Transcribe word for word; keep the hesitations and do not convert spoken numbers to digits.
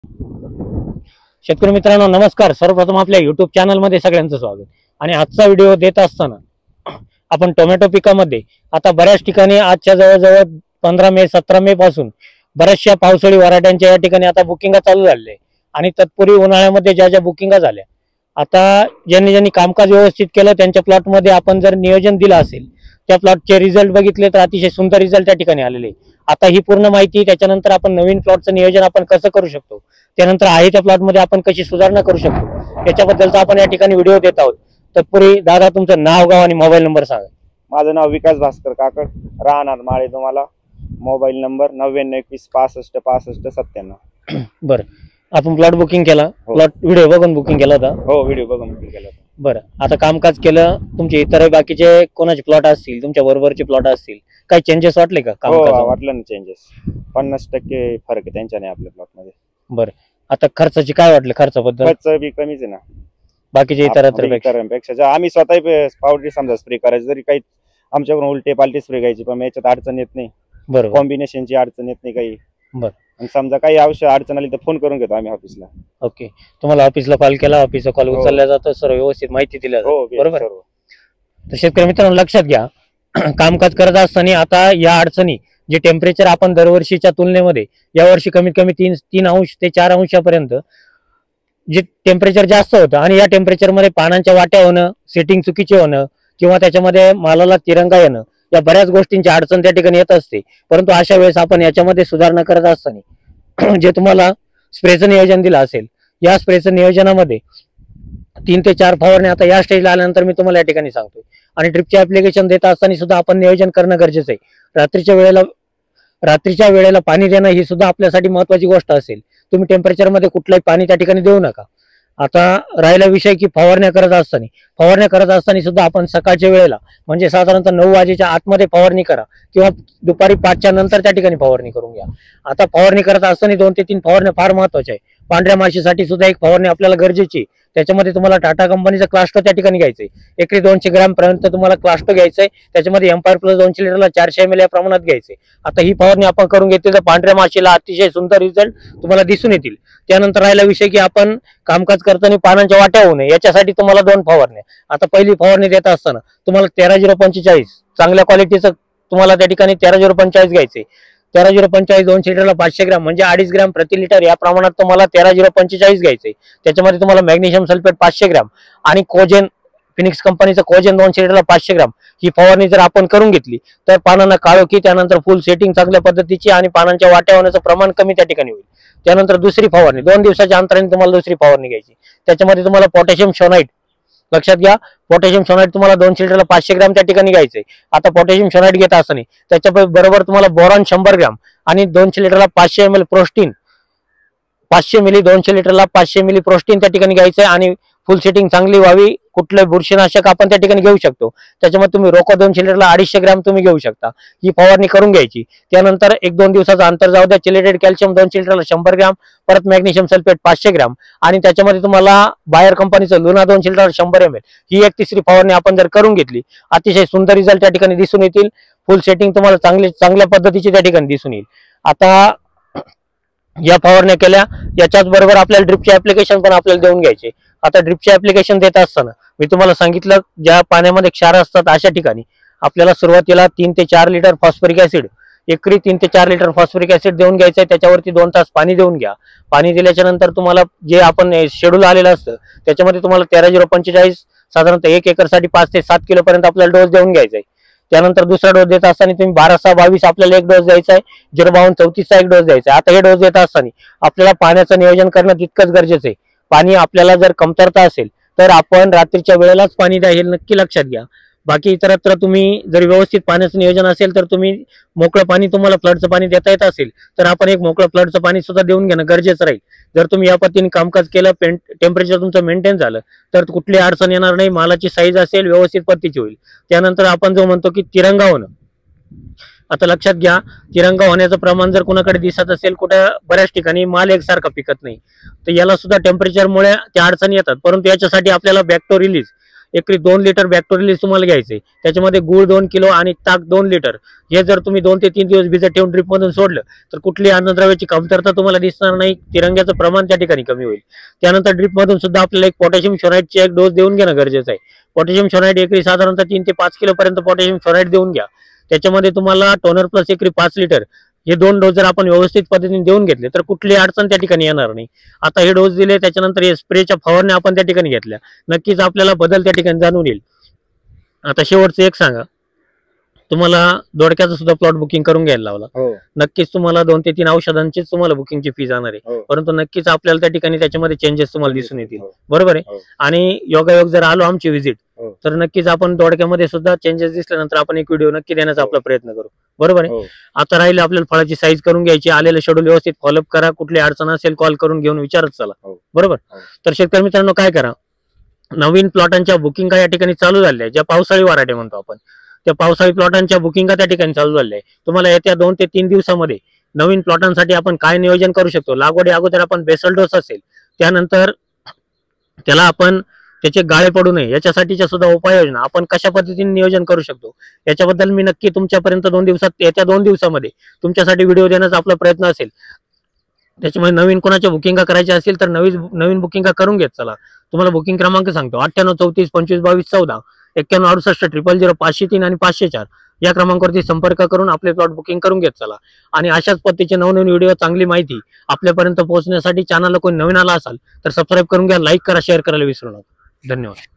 शेतकरी मित्रांनो नमस्कार। सर्वप्रथम आपल्या युट्यूब चॅनल मध्ये सगळ्यांचं स्वागत। आणि आजचा व्हिडिओ देत असताना आपण टोमॅटो पिकामध्ये आता बऱ्याच ठिकाणी आजच्या जवळजवळ पंधरा मे सतरा मे पासून बऱ्याचशा पावसाळी वराट्यांच्या या ठिकाणी आता बुकिंग चालू झाले आणि तत्पूर्वी उन्हाळ्यामध्ये ज्या ज्या बुकिंग झाल्या, आता ज्यांनी ज्यांनी कामकाज व्यवस्थित केलं त्यांच्या प्लॉट मध्ये आपण जर नियोजन दिलं असेल, त्या प्लॉटचे रिझल्ट बघितले तर अतिशय सुंदर रिझल्ट त्या ठिकाणी आलेले। आता ही पूर्ण माहिती, त्याच्यानंतर आपण नवीन प्लॉटचं नियोजन आपण कसं करू शकतो, त्यानंतर आहे त्या प्लॉट मध्ये आपण कशी सुधारणा करू शकतो याच्याबद्दलचा आपण या ठिकाणी व्हिडिओ देत आहोत। तत्पूर्वी दादा तुमचं नाव, गाव आणि मोबाईल नंबर सांगा। माझं नाव विकास भास्कर काकड, राहणार माळे। तुम्हाला मोबाईल नंबर नव्याण्णव एकवीस पासष्ट पासष्ट सत्त्याण्णव। बरं, आपण प्लॉट बुकिंग केला, प्लॉट व्हिडिओ बघून बुकिंग केला होता? हो, व्हिडिओ बघून बुकिंग केला होता। बरं, आता कामकाज केलं, तुमचे इतर बाकीचे कोणाचे प्लॉट असतील, तुमच्या बरोबरचे प्लॉट असतील, काही चेंजेस वाटले का? हो, वाटलं ना चेंजेस, पन्नास टक्के फरक आहे त्यांच्याने आपल्या प्लॉट मध्ये। बरं, आता खर्चाची काय वाटलं? खर्चाबद्दल खर्च बी कमीच आहे ना बाकीचे इतर पेक्षा। आम्ही स्वतः पावडर समजा स्प्रे करायची, जरी काही आमच्याकडून उलटे पालटे स्प्रे घ्यायची, पण याच्यात अडचण येत नाही। बरोबर, कॉम्बिनेशनची अडचण येत नाही काही। बरं, आणि समजा काही आवश्यक अडचण आली तर फोन करून घेतो आम्ही ऑफिसला। ओके, तुम्हाला ऑफिसला कॉल केला, ऑफिसचा कॉल उचलला जातो, सर्व व्यवस्थित माहिती दिली जाते, बरोबर? तर शेतकरी मित्रांनो लक्षात घ्या, कामकाज करत असताना आता या अडचणी, जे टेम्परेचर आपण दरवर्षीच्या तुलनेमध्ये यावर्षी कमीत कमी तीन तीन अंश ते चार अंशापर्यंत जे टेम्परेचर जास्त होतं आणि या टेम्परेचर मध्ये पानांच्या वाट्या होणं, सेटिंग चुकीचे होणं किंवा त्याच्यामध्ये मालाला तिरंगा येणं, या बऱ्याच गोष्टींची अडचण त्या ठिकाणी येत असते। परंतु अशा वेळेस आपण याच्यामध्ये सुधारणा करत असताना जे तुम्हाला स्प्रेचं नियोजन दिलं असेल, या स्प्रेचं नियोजनामध्ये तीन ते चार फवारणी आता या स्टेजला आल्यानंतर मी तुम्हाला या ठिकाणी सांगतोय। आणि ड्रिपचे ऍप्लिकेशन देत असताना सुद्धा आपण नियोजन करणं गरजेचं आहे। रात्रीच्या वेळेला रात्रीच्या वेळेला पाणी देणं ही सुद्धा आपल्यासाठी महत्वाची गोष्ट असेल। तुम्ही टेम्परेचर मध्ये कुठलाही पाणी त्या ठिकाणी देऊ नका। आता राहिला विषय की फवारण्या करत असताना फवारण्या करत असताना सुद्धा आपण सकाळच्या वेळेला म्हणजे साधारणतः नऊ वाजेच्या आतमध्ये फवारणी करा किंवा दुपारी पाचच्या नंतर त्या ठिकाणी फवारणी करून घ्या। आता फवारणी करत असताना दोन ते तीन फवारण्या फार महत्वाच्या आहे। पांढऱ्या माशीसाठी सुद्धा एक फवारणी आपल्याला गरजेची, त्याच्यामध्ये तुम्हाला टाटा कंपनीचं क्लास्टो त्या ठिकाणी घ्यायचंय। एकरी दोनशे ग्रॅम पर्यंत तुम्हाला क्लास्टो घ्यायचंय, त्याच्यामध्ये एम्पायर प्लस दोनशे लिटरला चारशे एम एल या प्रमाणात घ्यायचंय। आता ही फवारणी आपण करून घेतली तर पांढऱ्या माशीला अतिशय सुंदर रिझल्ट तुम्हाला दिसून येतील। त्यानंतर राहिला विषय की आपण कामकाज करताना पानांच्या वाट्या होऊ नये याच्यासाठी तुम्हाला दोन फवारण्या। आता पहिली फवारणी देत असताना तुम्हाला तेरा झिरो पंचेचाळीस चांगल्या क्वालिटीचं तुम्हाला त्या ठिकाणी तेरा झिरो पंचेचाळीस घ्यायचंय। तेरा झिरो पंचेचाळीस दोनशे लिटरला पाचशे ग्रॅम म्हणजे अडीच ग्रॅम प्रति लिटर या प्रमाणात तुम्हाला तेरा झिरो पंचेचाळीस घ्यायचंय। त्याच्यामध्ये तुम्हाला मॅग्नेशियम सल्फेट पाचशे ग्रॅम आणि कोजेन, फिनिक्स कंपनीचं कोजेन दोनशे लिटरला पाचशे ग्रॅम ही फवारणी जर आपण करून घेतली तर पानांना काळोखी, त्यानंतर फुल सेटिंग चांगल्या पद्धतीची आणि पानांच्या वाट्या होण्याचं प्रमाण कमी त्या ठिकाणी होईल। त्यानंतर दुसरी फवारणी दोन दिवसाच्या अंतराने तुम्हाला दुसरी फवारणी घ्यायची। त्याच्यामध्ये तुम्हाला पोटॅशियम शोनाइट, लक्षात घ्या, पोटॅशियम शोनाइट तुम्हाला दोनशे लिटरला पाचशे ग्रॅम त्या ठिकाणी घ्यायचंय। आता पोटॅशियम शोनाइट घेत असताना त्याच्या बरोबर तुम्हाला बोरॉन शंभर ग्रॅम आणि दोनशे लिटरला पाचशे एम एल प्रोस्टीन, पाचशे मिली दोनशे लिटरला पाचशे मिली प्रोस्टीन त्या ठिकाणी घ्यायचंय। आणि फुल सेटिंग चांगली व्हावी, कुठलं बुरशीनाशक आपण त्या ठिकाणी घेऊ शकतो, त्याच्यामध्ये तुम्ही रोको दोनशे लिटरला अडीचशे ग्रॅम तुम्ही घेऊ शकता। ही फवारणी करून घ्यायची। त्यानंतर एक दोन दिवसाचं अंतर जाऊ द्या, चिलेटेड कॅल्शियम दोनशे लिटरला शंभर ग्रॅम, परत मॅग्नेशियम सल्फेट पाचशे ग्रॅम आणि त्याच्यामध्ये तुम्हाला बायर कंपनीचं लुना दोनशे लिटरला शंभर एम एल ही एक तिसरी फवारणी आपण जर करून घेतली, अतिशय सुंदर रिझल्ट त्या ठिकाणी दिसून येतील। फुल सेटिंग तुम्हाला चांगली चांगल्या पद्धतीची त्या ठिकाणी दिसून येईल। आता या फवारण्या केल्या, याच्याच बरोबर आपल्याला ड्रिपचे ऍप्लिकेशन पण आपल्याला देऊन घ्यायचे। आता ड्रिपचे ऍप्लिकेशन देत असताना मी तुम्हाला सांगितलं, ज्या पाण्यामध्ये क्षार असतात अशा ठिकाणी आपल्याला सुरुवातीला तीन ते चार लिटर फॉस्फरिक ऍसिड, एकरी तीन ते चार लिटर फॉस्फरिक ऍसिड देऊन घ्यायचंय। त्याच्यावरती दोन तास पाणी देऊन घ्या। पाणी दिल्याच्या नंतर तुम्हाला जे आपण शेड्यूल आलेलं असतं त्याच्यामध्ये तुम्हाला तेरा झिरो पंचेचाळीस साधारणतः एक एकर साठी पाच ते सात किलो पर्यंत आपल्याला डोस देऊन घ्यायचा आहे। त्यानंतर दुसरा डोस देत असताना तुम्ही बारा सहा बावीस आपल्याला एक डोस द्यायचा आहे, झिरो बावन्न चौतीसचा एक डोस द्यायचा आहे। आता हे डोस देत असताना आपल्याला पाण्याचं नियोजन करणं तितकंच गरजेचं आहे। पाणी आपल्याला जर कमतरता असेल तर आपण रात्रीच्या वेळेलाच पाणी द्या, हे नक्की लक्षात घ्या। बाकी इतरत्र तुम्ही जर व्यवस्थित पाण्याचं नियोजन असेल तर तुम्ही मोकळं पाणी, तुम्हाला फ्लडचं पाणी देता येत असेल तर आपण एक मोकळं फ्लडचं पाणी सुद्धा देऊन घेणं गरजेचं राहील। जर तुम्ही या पद्धतीने कामकाज केलं, टेम्परेचर तुमचं मेंटेन झालं तर कुठली अडचण येणार नाही, मालाची साईज असेल व्यवस्थित पद्धतीची होईल। त्यानंतर आपण जो म्हणतो की तिरंगा होणं, आता लक्षात घ्या, तिरंगा होण्याचं प्रमाण जर कुणाकडे दिसत असेल, कुठे बऱ्याच ठिकाणी माल एकसारखा पिकत नाही, तर याला सुद्धा टेम्परेचरमुळे त्या अडचणी येतात। परंतु याच्यासाठी आपल्याला बॅक्टो रिलीज एकरी दोन लिटर बॅक्टोरियल तुम्हाला घ्यायचे, त्याच्यामध्ये गुळ दोन किलो आणि ताक दोन लिटर. हे जर तुम्ही दोन ते तीन दिवस भिजत ठेवून ड्रिप मधून सोडलं तर कुठलीही अन्नद्रव्याची कमतरता तुम्हाला दिसणार नाही, तिरंग्याचं प्रमाण त्या ठिकाणी कमी होईल. त्यानंतर ड्रिप मधून सुद्धा आपल्याला एक पोटॅशियम शोनाइटची एक डोस देऊन घेणं गरजेचं आहे. पोटॅशियम शोनाइट एकरी साधारणतः तीन ते पाच किलो पर्यंत पोटॅशियम शोनाइट देऊन घ्या. त्याच्यामध्ये तुम्हाला टोनर प्लस एकरी पाच लिटर हे दोन डोस जर आपण व्यवस्थित पद्धतीने देऊन घेतले तर कुठली अडचण त्या ठिकाणी येणार नाही. आता हे डोस दिले, त्याच्यानंतर हे स्प्रेच्या फवारण्या आपण त्या ठिकाणी घेतल्या, नक्कीच आपल्याला बदल त्या ठिकाणी जाणून येईल. आता शेवटचं एक सांगा, तुम्हाला दोडक्याचं सुद्धा प्लॉट बुकिंग करून घ्यायला लावला, नक्कीच तुम्हाला दोन ते तीन औषधांचीच तुम्हाला बुकिंगची फी जाणार आहे, परंतु नक्कीच आपल्याला त्या ठिकाणी त्याच्यामध्ये चेंजेस तुम्हाला दिसून येतील. बरोबर आहे. आणि योगायोग जर आलो आमची व्हिजिट तर नक्कीच आपण दोडक्यामध्ये सुद्धा चेंजेस दिसल्यानंतर आपण एक व्हिडिओ नक्की देण्याचा आपला प्रयत्न करू. बरोबर आहे. आता राहिले आपल्याला फळाची साईज करून घ्यायची, आलेलं शेड्यूल व्यवस्थित फॉलोअप करा, कुठली अडचण असेल कॉल करून घेऊन विचारत चला. बरोबर. तर शेतकरी मित्रांनो काय करा, नवीन प्लॉटांच्या बुकिंग या ठिकाणी चालू झाल्या, ज्या पावसाळी वराठे म्हणतो आपण, त्या पावसाळी प्लॉटांच्या बुकिंग त्या ठिकाणी चालू झाल्या आहे. तुम्हाला येत्या दोन ते तीन दिवसामध्ये नवीन प्लॉटांसाठी आपण काय नियोजन करू शकतो, लागवडी अगोदर आपण बेसल डोस असेल, त्यानंतर त्याला आपण त्याचे गाळे पडू नये याच्यासाठीच्या सुद्धा उपाययोजना आपण कशा पद्धतीने नियोजन करू शकतो याच्याबद्दल मी नक्की तुमच्यापर्यंत दोन दिवसात येत्या दोन दिवसामध्ये तुमच्यासाठी व्हिडिओ देण्याचा आपला प्रयत्न असेल. त्याच्यामुळे नवीन कोणाच्या बुकिंग करायच्या असतील तर नवीन नवीन बुकिंग करून घेत चला. तुम्हाला बुकिंग क्रमांक सांगतो, अठ्ठ्याण्णव चौतीस पंचवीस बावीस चौदा एक्क्याण्णव अडुसष्ट ट्रिपल झिरो पाचशे तीन आणि पाचशे चार या क्रमांकावरती संपर्क करून आपले प्लॉट बुकिंग करून घेत चला. आणि अशाच पद्धतीचे नवनवीन व्हिडिओ, चांगली माहिती आपल्यापर्यंत पोहोचण्यासाठी चॅनलला कोणी नवीन आला असाल तर सबस्क्राईब करून घ्या, लाईक करा, शेअर करायला विसरू नका. धन्यवाद.